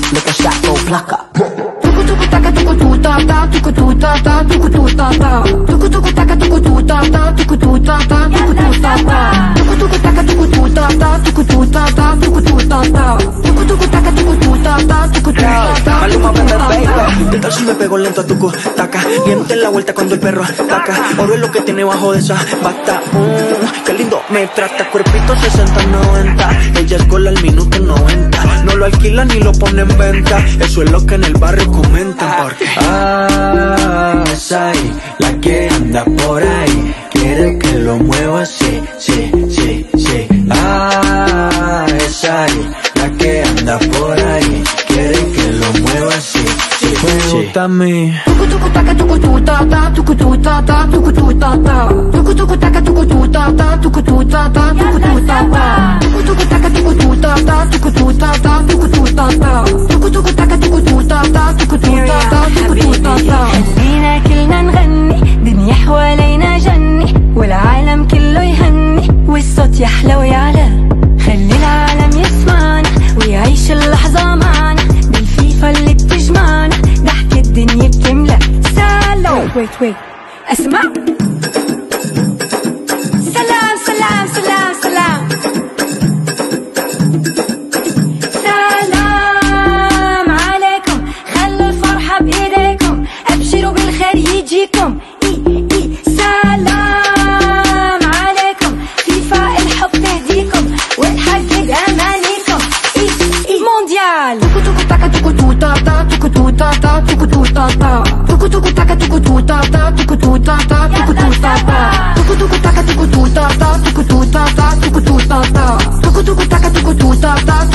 make a shot go plaka. Tuku tuku taka tuku tu ta ta, tuku tu ta ta, tuku tu ta ta. Tuku tuku taka tuku tu ta ta, tuku tu ta ta, tuku tu ta ta. Tuku tuku taka tuku tu ta ta, tuku tu ta ta, tuku tu ta ta. Tuku tuku taka tuku tu ta ta, tuku tu ta ta. Maluma, baby. ¿Qué tal si me pego lento a tucu taca? Diente en la vuelta cuando el perro ataca. Oro es lo que tiene bajo de esa bata. Qué lindo me trata, cuerpito 60-90. Ella es cola al minuto 90. No lo alquilan ni lo ponen en venta. Eso es lo que en el barrio comentan. Porque esa ahí, la que anda por ahí, quiere que lo mueva así, sí, sí, sí. Esa ahí, la que anda por ahí, quiere que lo mueva así, sí, me gusta a mí. Tuku tuku taka tuku tu ta ta, tuku tu ta ta, tuku tu ta ta. Tuku tuku taka tuku tu ta ta, tuku tu ta ta, tuku tu ta ta. Tuku tuku taka tuku tu ta ta, tuku tu ta ta, tuku tu ta ta. Tuku tuku taka tuku tu ta ta, tuku tu ta ta, tuku tu ta ta. خلينا كلنا نغني، دنيا حوالينا جني، والعالم كله يهني، والصوت يحلى ويعلى. خلي العالم يسمعنا ويعيش اللحظة معنا، بالفيفا اللي بتجمعنا، ضحك الدنيا بتملى. سلام ويت اسمع. سلام سلام سلام سلام سلام عليكم، خلوا الفرحة بإيديكم، أبشروا بالخير يجيكم. سلام عليكم، فيفا الحب تهديكم وتحقق أمانيكم. مونديال. Tuku tuku taka tuku tu ta ta, tuku tu ta ta, tuku tu ta ta. Tuku tuku taka tuku tu ta ta, tuku tu ta ta, tuku tu ta ta. Tuku tuku taka tuku tu ta ta, tuku tu ta ta, tuku tu ta ta. Tuku tuku taka tuku tu ta ta,